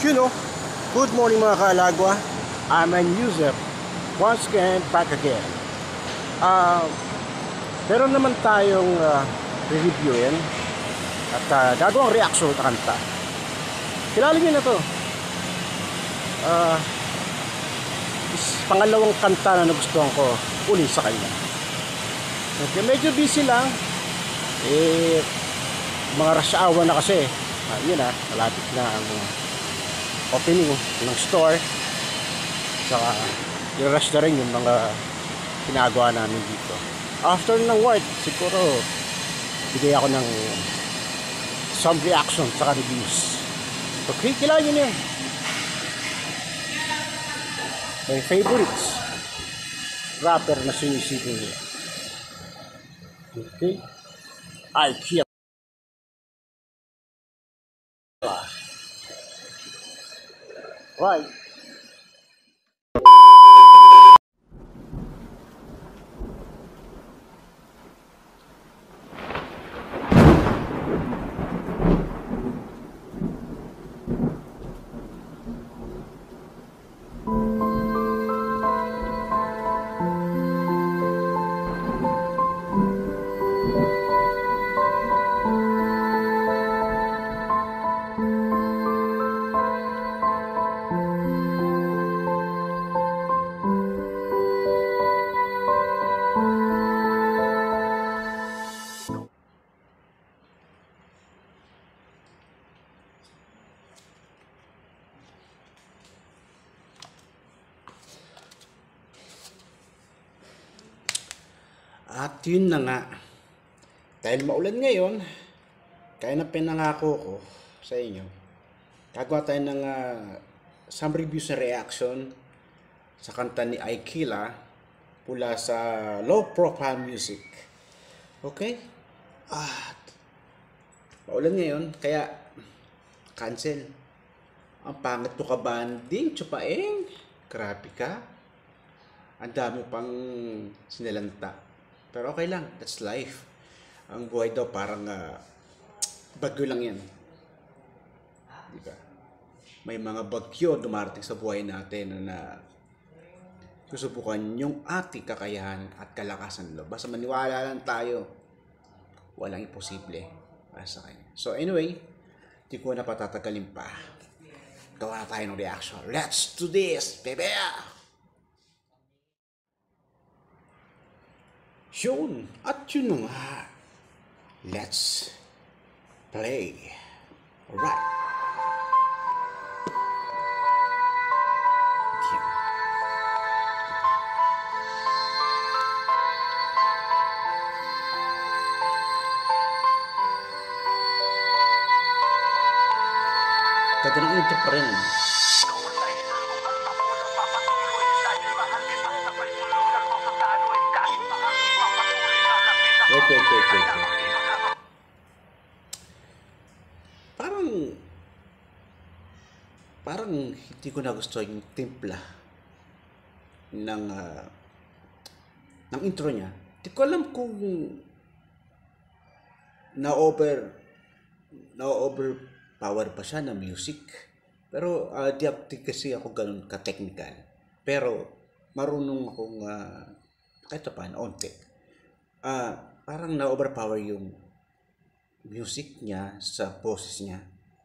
You know, good morning mga kalagwa. I'm an user. Once again, back again. Meron naman tayong re-reviewin at gagawang reaction sa kanta. Kilala niyo na to. Pangalawang kanta na nagustuhan ko uli sa kanya. Okay, medyo busy lang. Mga rush hour na kasi. Yun malapit na ang opening ng store. Saka i-rush na rin yung mga ginagawa namin dito. After ng work, siguro bigay ako ng some reaction saka reviews. Okay, kilala nyo na yun. My favorites rapper na sinisipin nila. Okay, IKEA. Right. At yun na nga, dahil maulan ngayon, kaya na pinangako ko sa inyo, gagawa tayo ng some reviews and reaction sa kanta ni IKEA mula sa Low Profile Music. Okay? Maulan ngayon, kaya cancel. Ang pangit to kabanding, tsupaeng, grabe ka. Ang dami pang sinalanta. Pero okay lang, that's life. Ang buhay daw parang bagyo lang yan. Diba? May mga bagyo dumarating sa buhay natin na susubukan yung ating kakayahan at kalakasan loob. Basta maniwala lang tayo, walang imposible para sa kanya. So anyway, di ko na patatagalin pa. Gawa na tayo ng reaction. Let's do this, baby! Yun, at yun nga, let's play. Alright. Ganda ng intro pa rin. Wait. Parang hindi ko nagustuhan yung timpla ng intro niya. Hindi ko alam kung na-overpower pa siya ng music. Pero di kasi ako ganun ka-technical. Pero marunong akong kahit paano, onte. Parang na-overpower yung music niya sa boses niya.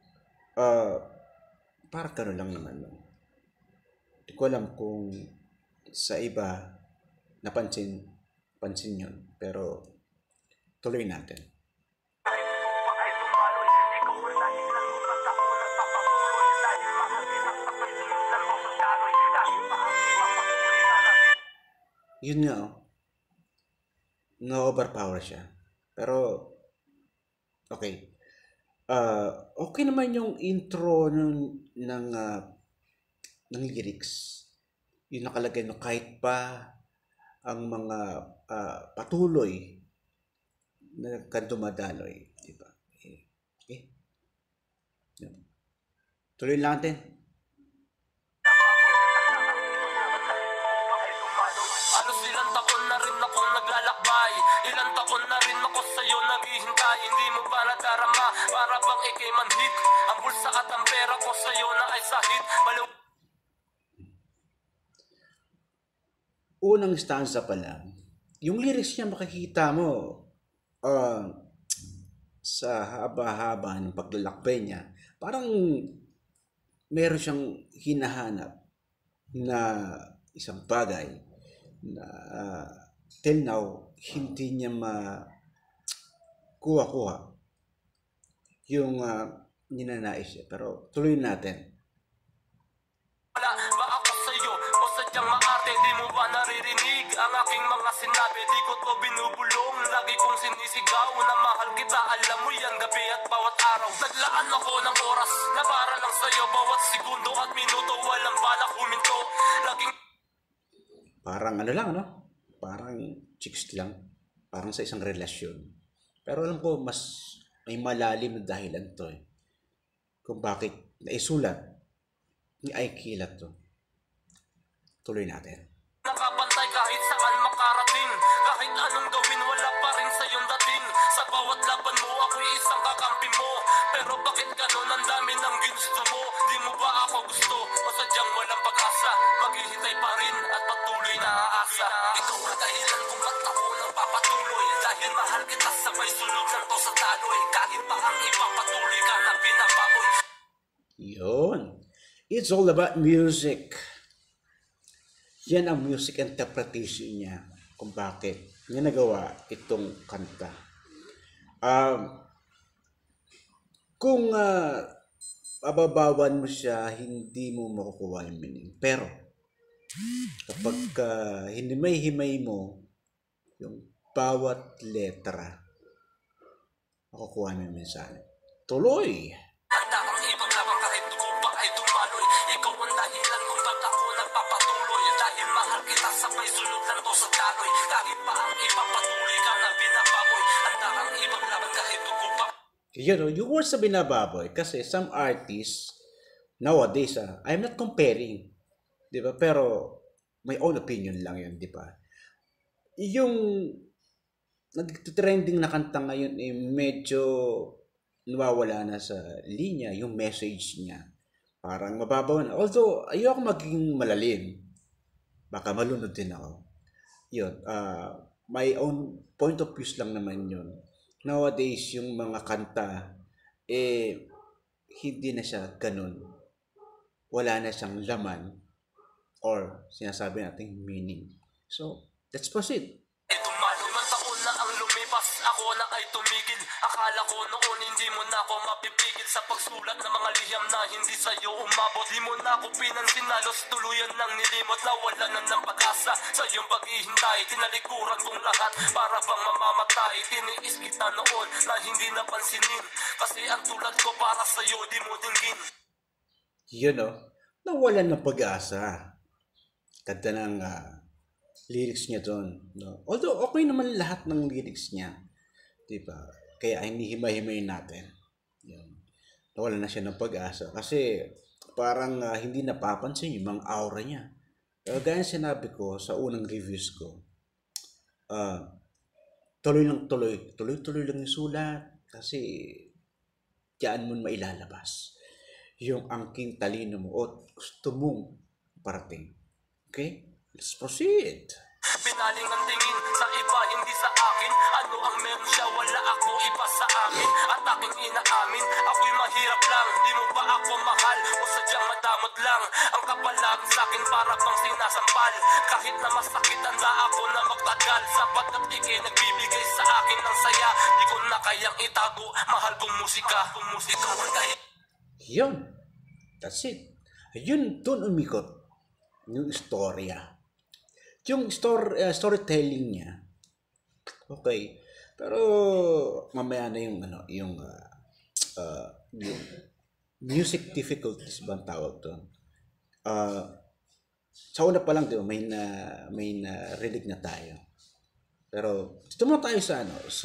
Parang gano'n lang naman. No? Hindi ko alam kung sa iba napansin yun. Pero tuloy natin. Yun nga, na-overpower siya. Pero, okay. Okay naman yung intro ng lyrics. Yung nakalagay no, kahit pa ang mga patuloy na dumadaloy. Diba? Okay. Tuloy lang natin. Ilang taon na rin ako sa'yo naghihintay. Hindi mo pa nadarama, para bang ikay manhid. Ang bulsa at ang pera ko sa'yo na ay sahid. Unang stanza pa lang, yung lyrics niya makikita mo sa haba-haba ng paglalakbay niya, parang meron siyang hinahanap na isang bagay na till now hindi niya makuha-kuha yung ninanais siya. Pero tuloy natin. Wala ba ako sa'yo o sadyang maarte? Di mo ba naririnig ang aking mga sinabi? Di ko to binubulong, lagi kong sinisigaw na mahal kita. Alam mo yan, gabi at bawat araw. Naglaan ako ng oras na para lang sa'yo. Bawat segundo at minuto, walang balak huminto. Laging Parang ano lang, no? Parang chicks lang. Parang sa isang relasyon. Pero alam ko, mas may malalim na dahilan to eh. Kung bakit naisulat ni Aikila to. Tuloy natin. nakapantay kahit saan makarating. Kahit anong gawin, wala pa rin sa iyong dating. Sa bawat laban mo, ako'y isang kakampi mo. Pero bakit ganun ang dami ng ginusto mo? Di mo ba ako gusto? O sadyang walang pag-asa? Maghihintay pa rin at patuloy na aasa. Ikaw ang dahilan kung ba't ako nang papatuloy. Dahil mahal kita, sabay sunod lang to sa taloy. Kahit pa ang iba, patuloy ka na pinapaboy. Yun. It's all about music. Yan ang music interpretation niya kung bakit niya nagawa itong kanta. Kung ababawan mo siya, hindi mo makukuha yung meaning. Pero kapag hinimay-himay mo yung bawat letra, makukuha mo yung mensahe. Tuloy! Handa kang ipaglaban kahit dugo pa ay dumaloy. Ikaw ang dahilan kung ba't ako nagpapatuloy. Dahil mahal kita, sabay sunod lang to sa taloy. Kahit pa ang iba, patuloy ka na pinapaboy. Handa kang ipaglaban kahit dugo pa. Yun, yung words na binababoy, kasi some artists nowadays, I'm not comparing, di ba? Pero my own opinion lang yun, di ba? Yung nag-trending na kanta ngayon medyo nawawala na sa linya yung message niya. Parang mababaw na. Although, ayoko maging malalim. Baka malunod din ako. Yun, my own point of view lang naman yun. Nowadays, yung mga kanta, hindi na siya ganun. Wala na siyang laman or sinasabi nating meaning. So, let's proceed. Limang taon na ang lumipas, ako na ay tumigil. Akala ko noon hindi mo na ako mapipigil sa pagsulat ng mga liham na hindi sa'yo umabot. Di mo na ako pinansin, halos tuluyan ng nilimot. Nawala na ng pag-asa sa iyong paghihintay. Tinalikuran kong lahat para bang mamamatay. Tiniis kita noon na hindi napansinin, kasi ang tulad ko para sa'yo di mo dinggin. Yun o, nawalan ng pag-asa. Ganda ng lyrics niya doon. No? Although okay naman lahat ng lyrics niya. Diba? Kaya hinihimay-himay natin. Yun. Nawalan na siya ng pag-asa. Kasi parang hindi napapansin yung mga aura niya. Pero gaya sinabi ko sa unang reviews ko, tuloy lang yung sulat. Kasi diyan mo mailalabas yung angking talino mo o gusto mong parating. Okay? Let's proceed. Pinaling ang tingin sa iba, hindi sa akin. Ano ang meron siya, wala ako, iba sa akin. At aking inaamin, ako'y mahirap lang. Di mo ba ako mahal o sadyang madamot lang? Ang kapalag sa akin para bang sinasampal. Kahit na masakit, handa ako na magtagal. Sapagkat ikay nagbibigay sa akin ng saya. Di ko na kayang itago, mahal kong musika. Ikaw ang dahil. Yun. That's it. Yun, doon umikot yung istorya. Yung storytelling niya. Okay. Pero mamaya na yung yung music difficulties bang tawag doon. Sa una pa lang, di ba, may narinig na tayo. Pero dito mo tayo sa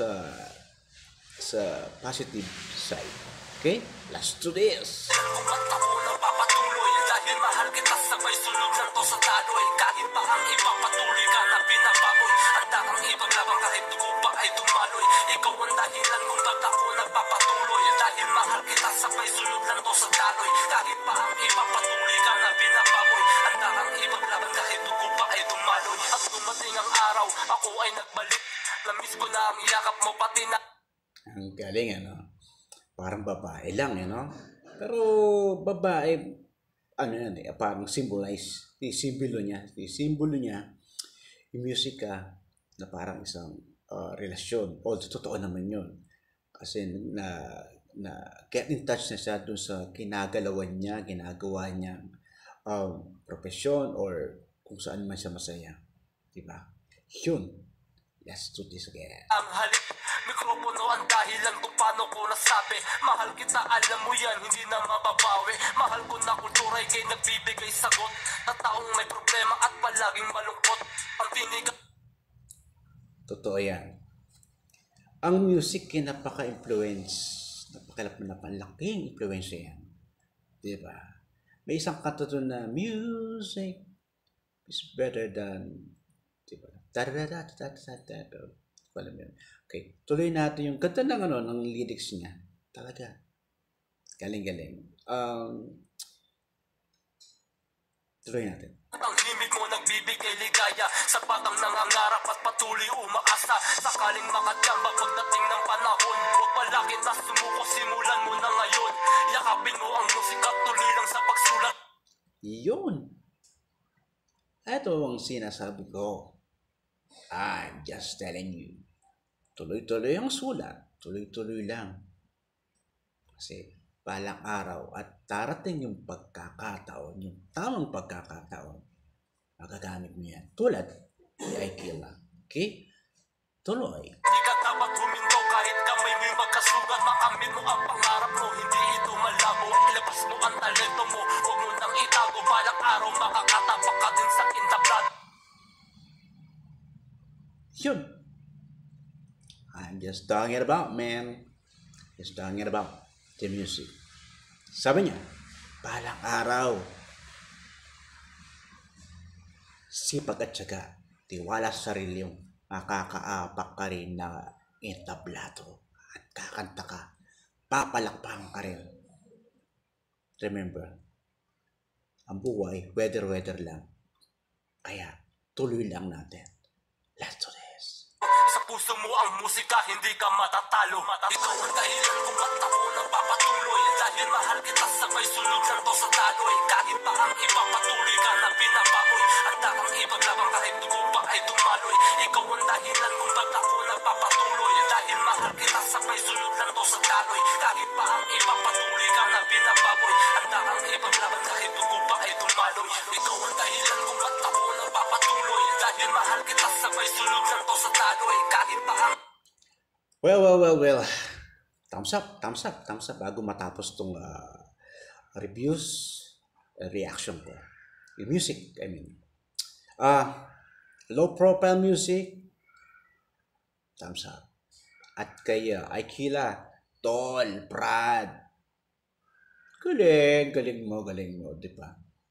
sa positive side. Okay? Let's do this. Kung ba't ako nang papatuloy, dahil mahal kita, sabay sunod lang to sa taloy. Kahit pa ang iba, patuloy ka na pinapaboy. Handa kang ipaglaban kahit dugo pa ay dumaloy. Ikaw ang dahilan kung ba't ako nagpapatuloy. Dahil mahal kita, sabay sunod lang to sa daloy. Kahit pa ang iba patuloy ka na binababoy, handa kang ipaglaban kahit dugo pa ay dumaloy. At dumating ang araw, ako ay nagbalik. Namiss ko na ang yakap mo, pati na. Ang galing, ano? Parang babae lang, ano? Pero babae, ano yan eh, parang symbolize, simbolo niya, yung musika na parang isang relasyon. Although totoo naman yun. Kasi na get in touch na siya dun sa ginagawa niya, profesyon or kung saan man siya masaya. Diba? Yun. Let's do this again. Ang halik, mikropono ang dahilan kung paano ko nasabi. Mahal kita, alam mo yan, hindi na mababawi. Mahal ko na kultura, ikay nagbibigay sagot. Na taong may problema at palaging malungkot. Ang tinig. Totoo yan. Ang music ay napaka-influence. Napakalaking influensya yan. Diba? May isang kanta doon na music is better than, diba? Alam mo yun. Okay, tuloy natin yung ganda ng ng lyrics niya. Talaga. Galing-galing. Tuloy natin. Ang himig mo nagbibigay ligaya sa batang nangangarap at patuloy umaasa. Sakaling makatiyamba pagdating ng panahon, huwag palakit na sumuko, simulan mo na ngayon. Yakapin mo ang musika, tuloy lang sa pagsulat. Yun. Ito ang sinasabi ko. I'm just telling you. Tuloy-tuloy ang sulat. Tuloy-tuloy lang. Kasi balang araw at darating yung pagkakataon, yung tamang pagkakataon, magagamit mo yan. Tulad ni Aikila. Okay? Tuloy. Di ka dapat huminto kahit kamay mo'y magkasugat. Makamit mo ang pangarap mo, hindi ito malabo. Ilabas mo ang talento mo, huwag mo nang itago. Balang araw makakatapak ka din sa intablat. Yun. I'm just talking about, man. Just talking about the music. Sabi niya, balang araw, sipag at syaga, tiwala sa sarili yung makakaapak ka rin na entablado at kakanta ka, papalakpakan ka rin. Remember, ang buhay, weather lang. Kaya, tuloy lang natin. Let's do this. Sa puso mo ang musika, hindi ka matatalo. Ikaw ang dahilan kung ba't ako nagpapatuloy. Dahil mahal kita, sabay sunod lang to sa daloy. Kahit pa ang iba patuloy ka na binababoy, handa kang ipaglaban kahit dugo pa ay dumaloy. Ikaw ang dahilan kung ba't ako nagpapatuloy. Dahil mahal kita, sabay sunod lang to sa daloy. Kahit pa ang iba patuloy ka na binababoy, handa kang ipaglaban kahit dugo pa ay dumaloy. Ikaw ang dahilan kung ba't ako nagpapatuloy. Dahil mahal kita, sabay sunod lang to sa daloy. Kahit pa ang Well. Thumbs up bago matapos tong reviews, reaction ko. Yung music, I mean. Low profile music, thumbs up. At kay Aikila, Tol, Brad. Galing mo, di ba?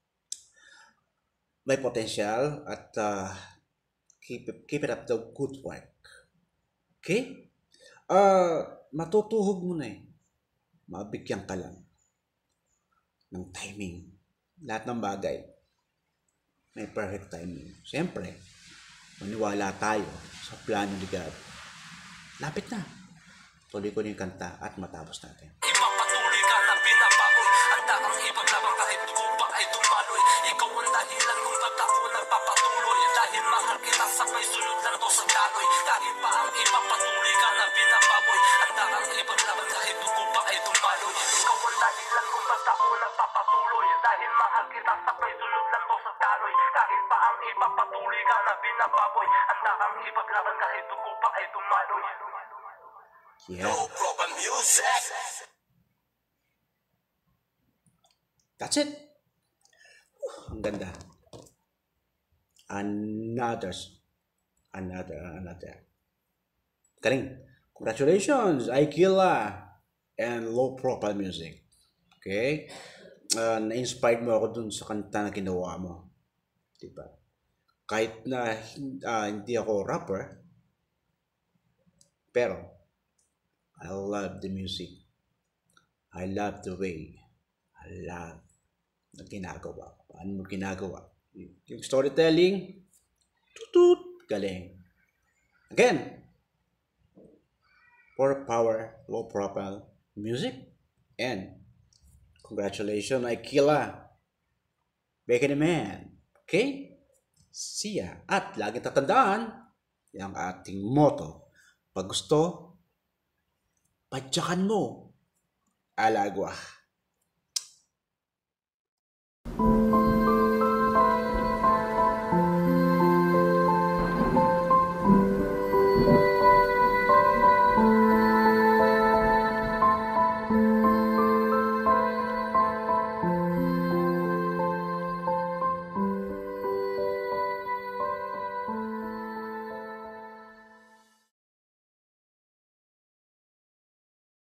May potential at keep it up the good work. Okay? Matutuhog mo na eh. Mabigyan ka lang ng timing. Lahat ng bagay may perfect timing. Siyempre, maniwala tayo sa plano ni God. Lapit na. Tuloy ko yung kanta at matapos natin. ipapatuloy ka na binababoy, handa kang ipaglaban kahit dugo pa ay dumaloy. Ikaw ang dahilan kung ba't ako nagpapatuloy. Dahil mahal kita, sabay sunod lang to sa daloy. Kahit pa ang ipapatuloy ka na binababoy, handa kang ipaglaban kahit dugo pa ay dumaloy. Ikaw ang dahilan kung ba't ako nagpapatuloy. Dahil mahal kita, sabay sunod lang to sa daloy. Kahit pa ang ipapatuloy ka na binababoy, handa kang ipaglaban kahit dugo pa ay dumaloy. Yeah. No proper music. That's it. Ang ganda. Another. Galing. Congratulations, Aikila and Low Profile Music. Okay? Na-inspired mo ako dun sa kanta na ginawa mo. Diba? Kahit na hindi ako rapper, pero I love the music. I love the way. I love na ginagawa. Paano mo ginagawa? Yung storytelling, tutut, galing. Again, for power, low profile music, and congratulations, Aikila. Becky the Man. Okay? See ya. At lagi tatandaan, yung ating motto. Pag gusto, padyakan mo. Alagwa.